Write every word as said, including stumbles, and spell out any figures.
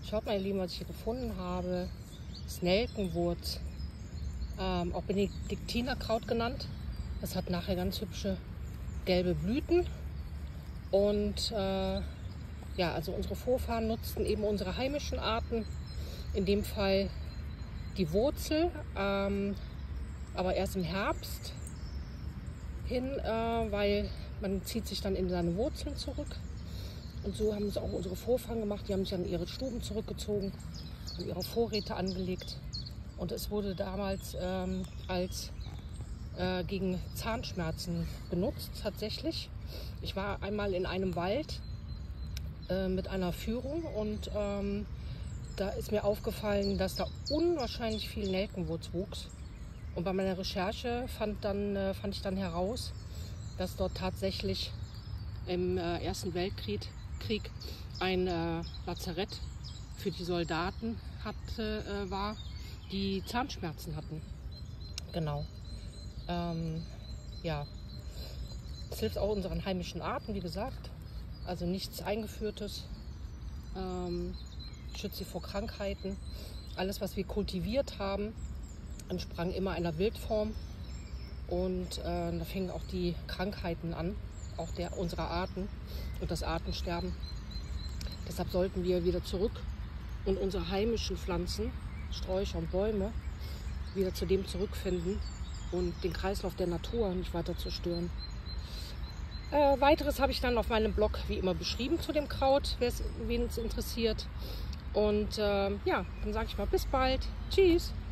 Schaut mal, ihr Lieben, was ich hier gefunden habe. Das Nelkenwurz, ähm, auch Benediktinerkraut genannt. Das hat nachher ganz hübsche gelbe Blüten. Und äh, ja, also unsere Vorfahren nutzten eben unsere heimischen Arten. In dem Fall die Wurzel, ähm, aber erst im Herbst hin, äh, weil man zieht sich dann in seine Wurzeln zurück. Und so haben es auch unsere Vorfahren gemacht. Die haben sich an ihre Stuben zurückgezogen, haben ihre Vorräte angelegt. Und es wurde damals ähm, als äh, gegen Zahnschmerzen benutzt, tatsächlich. Ich war einmal in einem Wald äh, mit einer Führung und ähm, da ist mir aufgefallen, dass da unwahrscheinlich viel Nelkenwurz wuchs. Und bei meiner Recherche fand, dann, äh, fand ich dann heraus, dass dort tatsächlich im äh, Ersten Weltkrieg Krieg ein äh, Lazarett für die Soldaten hatte, äh, war, die Zahnschmerzen hatten. Genau. Ähm, ja, es hilft auch unseren heimischen Arten, wie gesagt. Also nichts Eingeführtes. Ähm, schützt sie vor Krankheiten. Alles, was wir kultiviert haben, entsprang immer einer Wildform. Und äh, da fingen auch die Krankheiten an, auch der, unserer Arten und das Artensterben. Deshalb sollten wir wieder zurück und unsere heimischen Pflanzen, Sträucher und Bäume, wieder zu dem zurückfinden und den Kreislauf der Natur nicht weiter zerstören. Äh, weiteres habe ich dann auf meinem Blog wie immer beschrieben zu dem Kraut, wen es interessiert. Und äh, ja, dann sage ich mal bis bald. Tschüss!